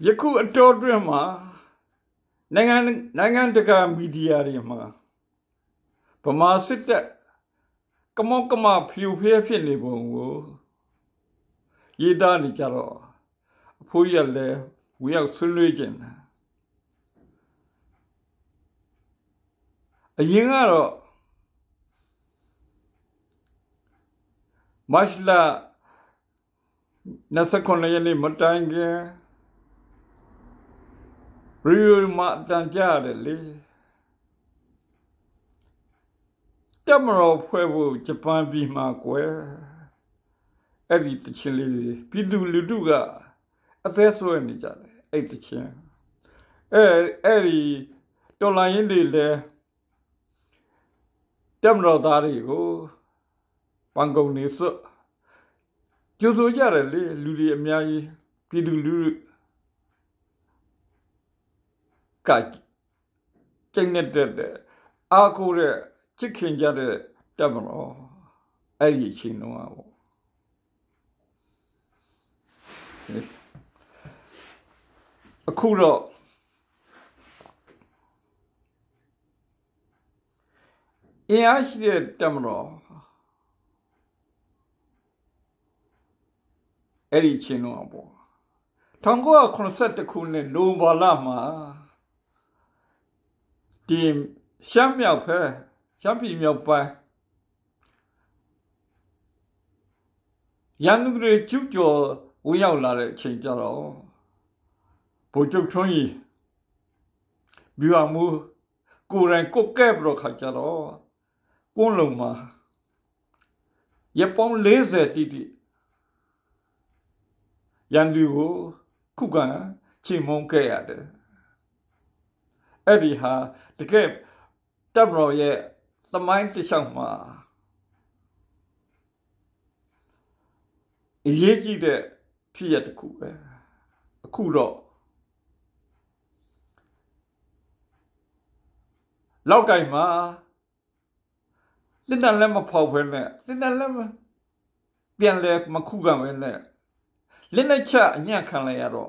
ယခုအတော်တွင်မှာနိုင်ငံတကာမီဒီယာတွေမှာဗမာစစ်တပ်ကမောက်ကမဖြူဖျဲဖြစ်နေပုံကိုရေးသားနေကြတော့အဖိုးရလည်းဝရောက်ဆွေးနွေးခြင်းအရင်ကတော့မတ်လ29ရက်နေ့မတိုင်ခင်ရီယိုမှာတန်ကြရတယ်လေတမရောဖွဲ့ဖို့ဂျပန်ပြည်မှာကွယ်အဲ့ဒီတချင်းလေးပြည်သူလူထုကအသက်ဆွဲနေကြတယ်အဲ့တချင်းအဲ့ဒီတော်လိုင်းရင်တွေလည်းတမရောသားတွေကိုပန်းကုန်နေစွတ်ကြိုးဆိုကြတယ်လေလူတွေအများကြီးပြည်သူလူကကျင်းနေတဲ့အားကိုးတဲ့ချစ်ခင်ကြတဲ့တမရောအဲ့ဒီအချိန်တော့ပေါ့အခုတော့အင်အားရှိတဲ့တမရောအဲ့ဒီအချိန်တော့ပေါ့1982ခုနှစ်နိုဝင်ဘာလမှာဒီရှမ်းမြောက်ဖက်ရှမ်းပြည်မြောက်ပိုင်းရန်သူတွေကျူးကျော်ဝင်ရောက်လာတဲ့အချိန်ကြတော့ဗိုလ်ချုပ်ထွန်းကြီးဗျူဟာမှူးကိုယ်တိုင်ကိုကဲ့ပြီးတော့ခါကြတော့ကွန်းလုံမှာရပောင်း40တိတိရန်သူကိုခုခံချေမှုန်းခဲ့ရတယ်အဲ့ဒီဟာတကယ်တပ်မတော်ရဲ့သမိုင်းတစ်လျှောက်မှာအရေးကြီးတဲ့ဖြစ်ရတစ်ခုပဲအခုတော့လောက်ကိုင်မှာစစ်တပ်လည်းမဖောက်ဖဲနဲ့စစ်တပ်လည်းပြန်လဲမခုခံပဲနဲ့လက်နဲ့ချအညံ့ခံလိုက်ရတော့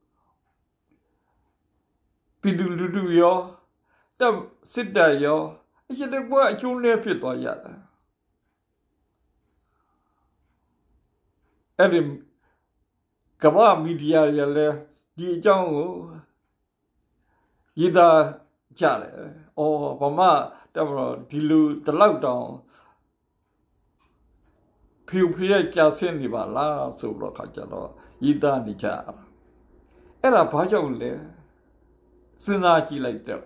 ပြည်သူလူထုရောတပ်စစ်တပ်ရောအရှင်တကွအကျုံးလေးဖြစ်သွားကြတာအဲ့ဒီကမ္ဘာမီဒီယာရလည်းဒီအကြောင်းကိုရေးသားကြတယ်။အော်ဘာမှတော့ဒီလူတလောက်တောင်ဖြူဖျက်ကြဆင်းနေပါလားဆိုတော့ခါကြတော့ရေးသားနေကြအဲ့ဒါဘာကြောင့်လဲစဉ်းစားကြည့်လိုက်တော့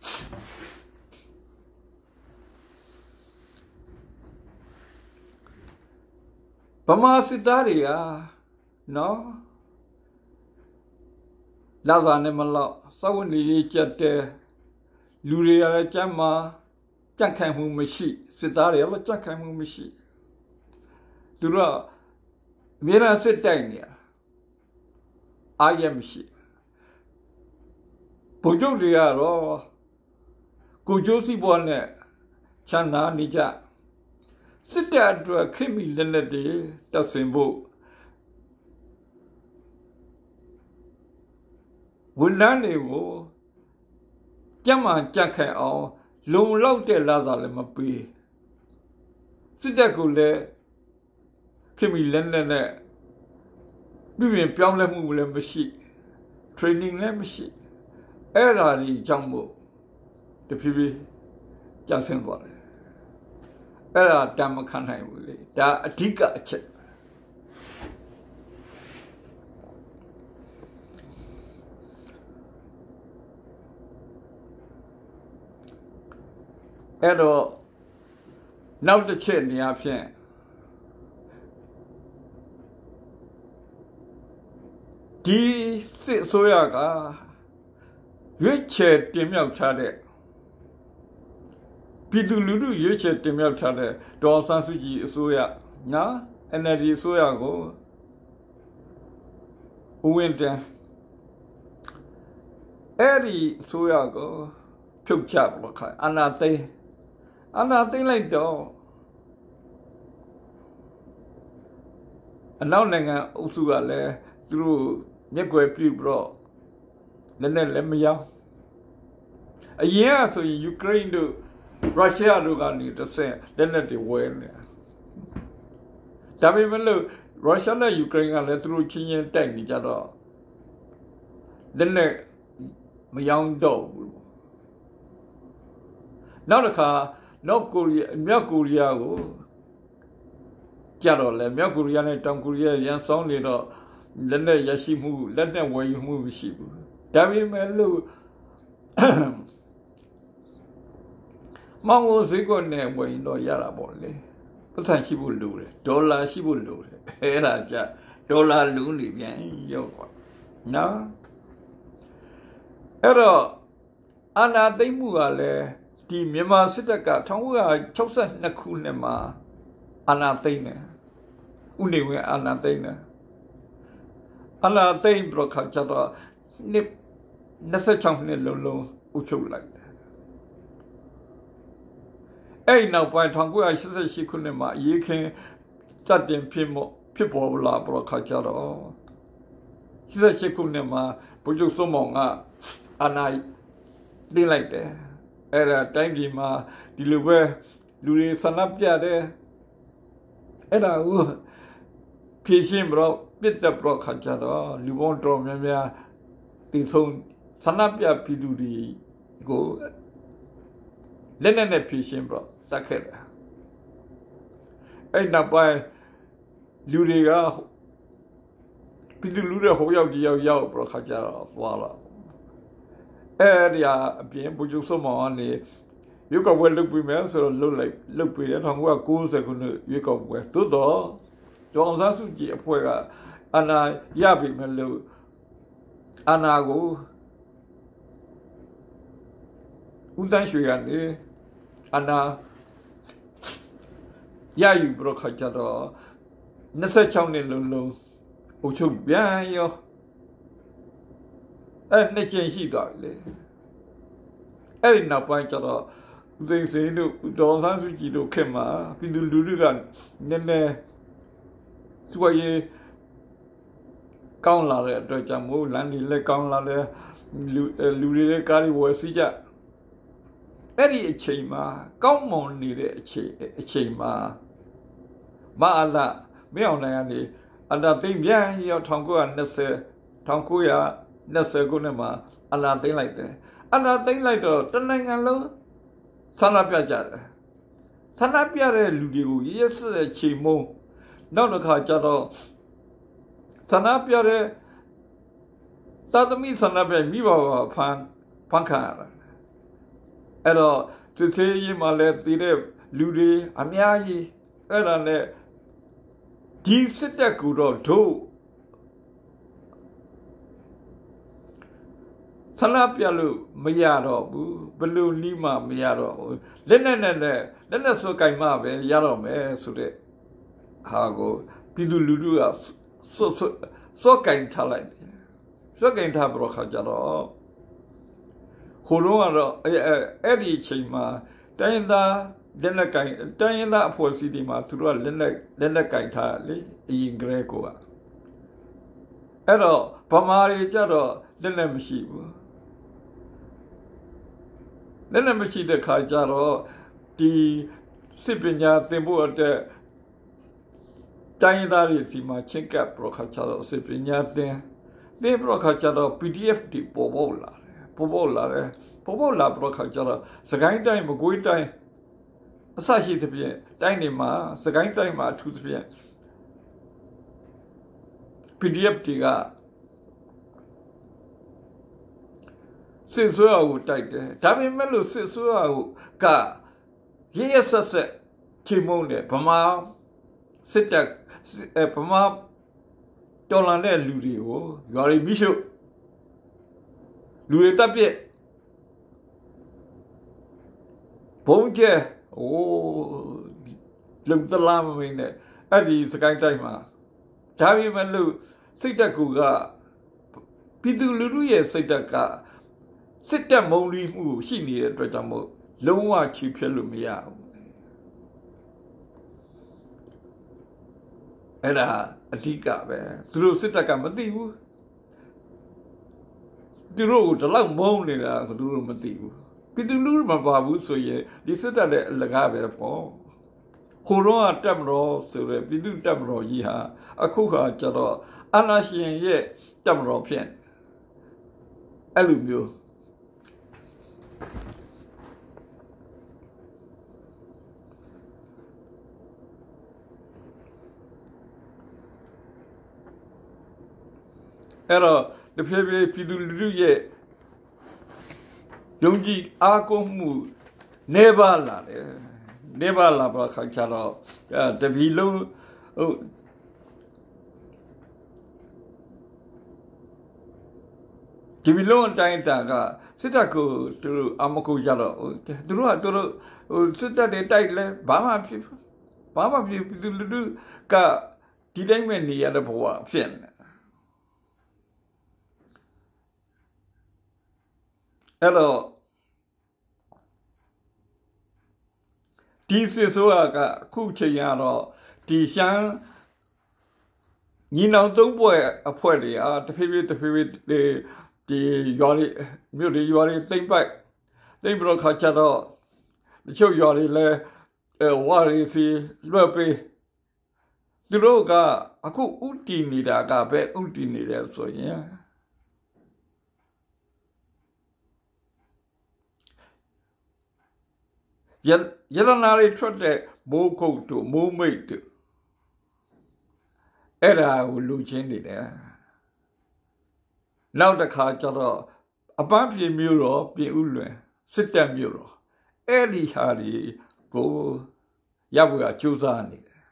ဗမာစစ်သားတွေကနော်လာဇာနဲ့မလောက်စောင့်နေရကြတဲ့လူတွေကလည်းကြမ်းမှာကြက်ခံမှုမရှိစစ်သားတွေကလည်းကြက်ခံမှုမရှိသူတို့အများအားစစ်တိုက်နေအားရမရှိဗိုလ်ချုပ်တွေကတော့ကိုကျိုးစီးပွားနဲ့ချမ်းသာနေကြစစ်တပ်အတွက်ခိမိလက်လက်တွေတပ်ဆင်ဖို့ဝန်ထမ်းတွေကိုကြမ်းမှကြက်ခံအောင်လုံလောက်တဲ့လာစာလည်းမပေးစစ်တပ်ကလည်းခိမိလက်လက်နဲ့ပြည်ပြင်ပြောင်းလဲမှုလည်းမရှိ training လည်းမရှိအဲ့ဒါကြီးကြောင့်မို့တဖြည်းဖြည်းကျဆင်းသွားတယ်အဲ့ဒါတမ်းမခံနိုင်ဘူးလေဒါအဓိကအချက်အဲ့တော့နောက်တစ်ချက်နေရာဖြင့်ဒီစစ်အစိုးရကရွေးချယ်တင်မြှောက်ထားတဲ့ပြည်သူလူထုရွေးချယ်တင်မြှောက်ထားတဲ့ဒေါ်အောင်ဆန်းစုကြည်အစိုးရနော် NLD အစိုးရကိုဦးဝင်းတန်းအဲ့ဒီအစိုးရကိုဖြုတ်ချလို့ခိုင်းအာဏာသိမ်းလိုက်တော့အနောက်နိုင်ငံအုပ်စုကလည်းသူတို့မျက်ကွယ်ပြုပြီးတော့လက်နဲ့လည်းမရောက်အရင်ကဆိုရင်ယူကရိန်းတို့ရုရှားတို့ကနေတစ်ဆင့်လက်နဲ့တွေဝဲနေဒါပေမဲ့လို့ရုရှားနဲ့ယူကရိန်းကလည်းသူတို့ချင်းချင်းတိုက်နေကြတော့လက်နဲ့မရောက်တော့ဘူးနောက်တစ်ခါမြောက်ကိုရီးယားကိုကြတော့လေမြောက်ကိုရီးယားနဲ့တောင်ကိုရီးယားရန်ဆောင်နေတော့လက်နဲ့ရရှိမှုလက်နဲ့ဝယ်ယူမှုမရှိဘူးဒါပေမဲ့လို့မောင်ကိုဈေးကွက်နဲ့ဝယ်ရင်တော့ရတာပေါ့လေပတ်စံရှိဖို့လိုတယ်ဒေါ်လာရှိဖို့လိုတယ်အဲ့ဒါကြဒေါ်လာလူနေပြန်ရောက်ပါနော်အဲ့တော့အာဏာသိမ်းမှုကလည်းဒီမြန်မာစစ်တပ်က1962ခုနှစ်မှာအာဏာသိမ်းတယ်ဦးနေဝင်းအာဏာသိမ်းတယ်အာဏာသိမ်းပြီးတော့ကြတော့26နှစ်လုံးအုပ်ချုပ်လိုက်တယ်အဲ့နောက်ပိုင်း1988ခုနှစ်မှာအရေးခင်စတင်ဖြစ်ပေါ်လာပြီးတော့ကြတော့88ခုနှစ်မှာဗိုလ်ချုပ်စောမောင်ကအာဏာသိမ်းလိုက်တယ်အဲ့ဒါတိုင်းပြည်မှာဒီလိုပဲလူတွေဆန္ဒပြတယ်အဲ့ဒါကိုဖြည့်ရှင်းပြီးတော့ပြစ်တဲ့ပြီးတော့ကြတော့လူပေါင်းတော်များများဒီဆုံးဆန္ဒပြပြည်သူတွေကိုလက်နဲ့ဖြည့်ရှင်းပြီးတော့တတ်ခဲ့တယ်အဲ့နောက်ပိုင်းလူတွေကပြည်သူလူတွေဟိုရောက်ပြီးရောက်ပြီးတော့ကြတော့သွားလာအဲ့ဒီအပြင်ဗိုလ်ချုပ်စောမောင်ကနေရွေးကောက်ပွဲလုပ်ပြီးမယ်ဆိုတော့လုပ်ပြီးတယ်1990ခုနှစ်ရွေးကောက်ပွဲသို့တော့ဒေါ်အောင်ဆန်းစုကြည်အဖွဲ့ကအာဏာရပြီမဲ့လို့အာဏာကိုဦးတန်းရွှေကနေအာဏာရယူပြီးတော့ကြတော့26နှစ်လုံးအုပ်ချုပ်ပြန်ရောအဲ့နှစ်ကျင်ရှိသွားပြီလေအဲ့ဒီနောက်ပိုင်းကျတော့ဦးသိန်းစိန်တို့ဒေါ်ဆန်းစုကြည်တို့ခင်မှာပြည်သူလူထုကနည်းနည်းစွာရေးကောင်းလာတဲ့အတွက်ကြောင့်မို့လမ်းတွေလည်းကောင်းလာတယ်လူတွေလည်းကားတွေဝယ်စီးကြအဲ့ဒီအချိန်မှာကောင်းမွန်နေတဲ့အချိန်မှာမအလာမင်းအောင်နိုင်ကနေအတာသိမ့်ပြန်ရောက်1920ခုနှစ်မှာအလာသိမ့်လိုက်တယ်အလာသိမ့်လိုက်တော့တနိုင်ငံလုံးဆန္ဒပြကြတယ်ဆန္ဒပြတဲ့လူတွေကိုရက်စက်ချိန်မုံနောက်တစ်ခါကျတော့ဆန္ဒပြတဲ့သာသမီဆန္ဒပြမိဘဖန်ခံရတယ်အဲ့တော့သူသေးရင်မှလည်းတည်တဲ့လူတွေအများကြီးအဲ့ဒါနဲ့ဒီစစ်တပ်ကူတော့တို့ဆန္ဒပြလို့မရတော့ဘူးဘလို့နီးမှမရတော့ဘူးလက်နဲ့စွကင်မှပဲရတော့မယ်ဆိုတဲ့ဟာကိုပြည်သူလူထုကစွကင်ထားလိုက်တယ်စွကင်ထားပြီးတော့ခါကြတော့ဟိုတော့ကတော့အဲ့ဒီအချိန်မှာတိုင်းရင်းသားအဖွဲ့အစည်းတွေမှာသူတို့ကလက်နဲ့ကင်ထားလေအရင်ကလေးကိုအဲ့တော့ဗမာတွေကြတော့လက်နဲ့မရှိဘူးလက်နဲ့မရှိတဲ့ခါကြတော့ဒီစစ်ပညာသင်ဖို့အတွက်တိုင်းရင်းသားတွေစီမှာချင်းကပ်ပရိုခါကြတော့စစ်ပညာသင်ပရိုခါကြတော့ PDF တွေပေါ်လာတယ်ပရိုခါကြတော့စကိုင်းတိုင်းမကွေးတိုင်းအစရှိသဖြင့်တိုင်းတွေမှာစကိုင်းတိုင်းမှာအထူးသဖြင့် PDF တွေကစစ်ဆိုးကိုတိုက်တယ်ဒါပေမဲ့လို့စစ်ဆိုးကရဆက်ချိန်မုံနဲ့ဗမာစစ်တပ်ဗမာတော်လန်တဲ့လူတွေကိုရွာတွေမိရှုလူတွေတပ်ပြက်ဘုံကျဲလုံတလားမမင်းနဲ့အဲ့ဒီစကိုင်းတိုင်းမှာဒါပေမဲ့လို့စိတ်တက်ကူကပြည်သူလူထုရဲ့စိတ်တက်ကစစ်တပ်မုံလီမှုရှိနေတဲ့အတွက်ကြောင့်မို့လုံးဝချီဖြတ်လို့မရဘူးအဲ့ဒါအဓိကပဲသူတို့စစ်တပ်ကမသိဘူးသူတို့ကိုတလောက်မုန်းနေတာကသူတို့မသိဘူးပြည်သူလူထုမပါဘူးဆိုရင်ဒီစစ်တပ်လည်းအလကားပဲပေါ့ခိုးတော့တက်မတော်ဆိုရယ်ပြည်သူတက်မတော်ကြီးဟာအခုခါကျတော့အာဏာရှင်ရဲ့တက်မတော်ဖြစ်အဲ့လိုမျိုးအဲ့တော့တဖြည်းဖြည်းပြည်သူလူထုရဲ့ယုံကြည်အားကိုးမှုနေပါလာတယ်နေပါလာပါခါကျတော့တပီလုံးဒီဘီလုံးအတိုင်းတာကစစ်တပ်ကိုသူတို့အမကူကြတော့သူတို့ကစစ်တပ်တွေတိုက်လဲဘာမှဖြစ်ပြည်သူလူထုကဒီတိုင်းပဲနေရတဲ့ဘဝဖြစ်နေအဲ့တော့ဒီစစ်ဆိုးကအခုချိန်ရတော့ဒီရှမ်းညီနောင်သုံးပွဲအဖွဲ့တွေတဖြည်းဖြည်းဒီရွာတွေမြို့တွေရွာတွေတိမ့်ပိုက်တိမ့်ပြီးတော့ခါကြတော့တချို့ရွာတွေလည်းဝါရီစီလွှတ်ပေးသူတို့ကအခုဥတီနေတာကပဲဥတီနေတယ်ဆိုရင်ရတနာတွေထွက်တဲ့မိုးကုတ်တို့မိုးမိတ်တို့အဲ့ဒါကိုလူချင်းနေတယ်နောက်တစ်ခါကျတော့အပန်းပြေမျိုးတော့ပြင်ဥလွင်စစ်တပ်မျိုးတော့အဲ့ဒီဟာဒီကိုရောက်ရကြိုးစားနေတယ်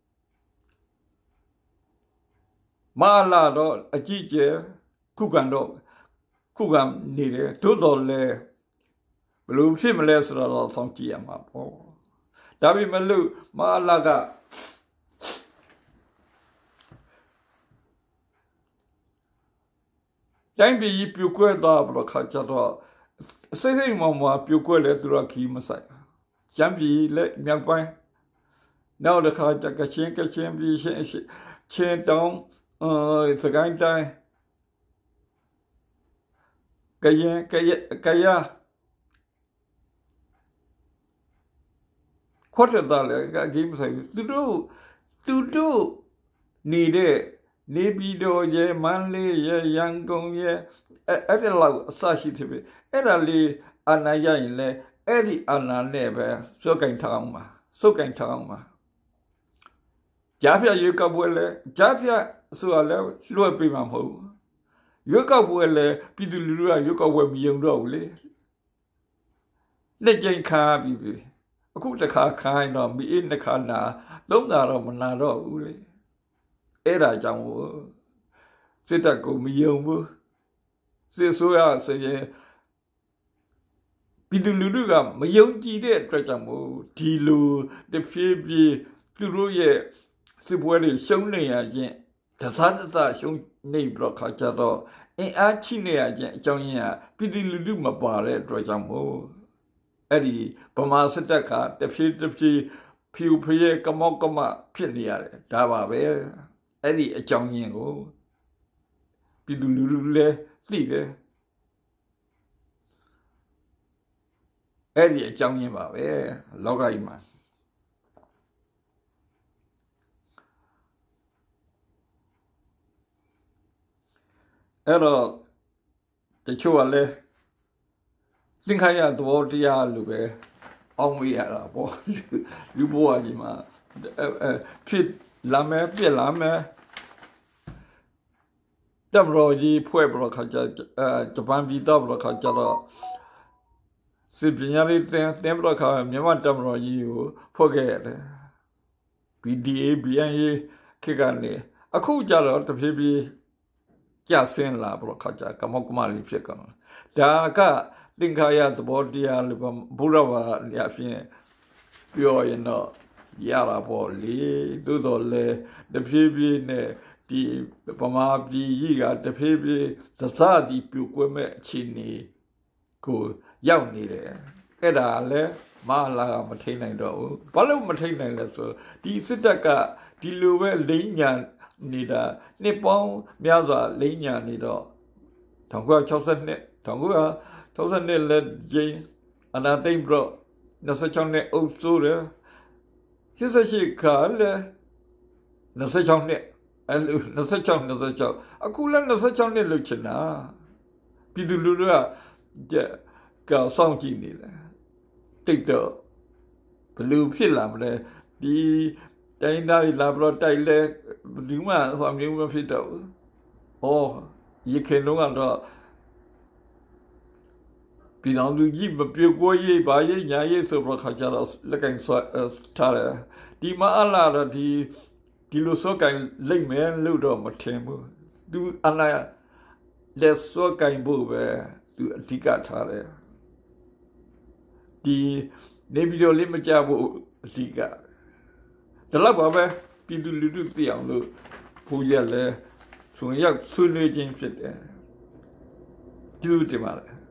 မာလာတော့အကြည့်ကျခုခံနေတယ်တို့တော်လဲဘလို့ဖြစ်မလဲဆိုတော့ဆောင်းကြည့်ရမှာပေါ့ဒါပေမဲ့လို့မာလာကတိုင်းပြည်ပြိုကွဲသွားဘလို့ခါကြတော့စိတ်မှပြိုကွဲလဲသူတို့ခီးမဆိုင်ကျမ်းပြည်လက်မြောက်ပိုင်းနောက်တစ်ခါကချင်ပြည်ချင်းတောင်စကိုင်းတိုင်းကရင်ခေါ်ထတာလေကဂိမ်းမဆိုင်သူတို့နေတဲ့နေပြည်တော်ရဲ့မန္တလေးရဲ့ရန်ကုန်ရဲ့အဲ့ဒီလောက်အစရှိတယ်ပဲအဲ့ဒါလေးအာဏာရရင်လဲအဲ့ဒီအာဏာနဲ့ပဲစုပ်ကင်ထောင်းမှာကြားဖြတ်ရွေးကောက်ပွဲလဲကြားဖြတ်ဆိုတာလဲလွှတ်ပေးမှာမဟုတ်ဘူးရွေးကောက်ပွဲလဲပြည်သူလူထုကရွေးကောက်ပွဲမယုံတော့ဘူးလေလက်ကျင်ခါပြီးအခုတစ်ခါခိုင်းတော့မိနှစ်ခါနာသုံးတာတော့မနာတော့ဘူးလေအဲ့ဒါကြောင့်စစ်တပ်ကိုမယုံဘူးစစ်ဆိုးရဆိုရင်ပြည်သူလူထုကမယုံကြည်တဲ့အတွက်ကြောင့်မို့ဒီလိုတဖြည်းဖြည်းသူတို့ရဲ့စစ်ပွဲတွေရှုံးနေရခြင်းတသရှုံးနေပြီးတော့ခါကြတော့အင်အားချိနေရခြင်းအကြောင်းရင်းကပြည်သူလူထုမပါတဲ့အတွက်ကြောင့်မို့အဲ့ဒီဗမာစစ်တပ်ကတဖြည်းဖြူဖျဲကမောက်ကမဖြစ်နေရတယ်ဒါပါပဲအဲ့ဒီအကြောင်းရင်းကိုပြည်သူလူထုလည်းသိတယ်အဲ့ဒီအကြောင်းရင်းပါပဲလောကကြီးမှာအဲ့တော့တချို့ကလည်းသင်္ခါရသဘောတရားလိုပဲအောင်းမိရတာပေါ့လူဘဝကြီးမှာဖြစ်လာမယ်ပြက်လာမယ်တဘရောကြီးဖွဲ့ဘရောခါကြဂျပန်ပြည်တော့ဘရောခါကြတော့စစ်ပညာရေးသင်ဘရောခါမြန်မာတဘရောကြီးကိုဖွဲ့ခဲ့ရတယ် BDA BNA ခေတ်ကနေအခုကြတော့တဖြည်းဖြည်းကျဆင်းလာဘရောခါကြကမောက်ကမလေးဖြစ်ကုန်ဒါကသင်္ခါရသဘောတရားလို့ဘုရားဘာရဖြင့်ပြောရင်တော့ရတာပေါ့လေသို့တော်လဲတဖြည်းဖြည်းနဲ့ဒီဗမာပြည်ကြီးကတဖြည်းဖြည်းသစသည်ပြိုကွဲမဲ့အခြေအနေကိုရောက်နေတယ်အဲ့ဒါလည်းမလာမထိန်နိုင်တော့ဘူးဘာလို့မထိန်နိုင်လဲဆိုဒီစစ်တပ်ကဒီလိုပဲလိမ့်ညာနေတာနှစ်ပေါင်းများစွာလိမ့်ညာနေတော့ဒါ 1962လက်ကျင်းအနာသိမ့်ဘရော26နှစ်အုပ်စိုးတယ်88ခါလဲ26နှစ်အဲ့လို26အခုလည်း26နှစ်လို့ချင်တာပြည်သူလူထုကစောင့်ကြည့်နေတယ်တိတ်တော့ဘယ်လိုဖြစ်လာမလဲဒီတိုင်းသားတွေလာပြီးတော့တိုက်လဲဒီမှာဟိုမျိုးမဖြစ်တော့ဘူးရခင်လုံးကတော့ပြည်တော်လူကြီးမပြေကိုရေးပါရေးညာရေးဆိုတော့ခါကြတော့လက်ကင်ထားတယ်ဒီမှာအလားတော့ဒီလိုစောကင်လိမ့်မယ်လို့တော့မထင်ဘူးသူအလားလက်စောကင်ဖို့ပဲသူအဓိကထားတယ်ဒီနေပြည်တော်လေးမကြဖို့အဓိကဒါတော့ပါပဲပြည်သူလူထုသိအောင်လို့ဖိုးရက်လဲဆိုရင်ရောက်ဆွေးနွေးခြင်းဖြစ်တယ်ကျေးဇူးတင်ပါတယ်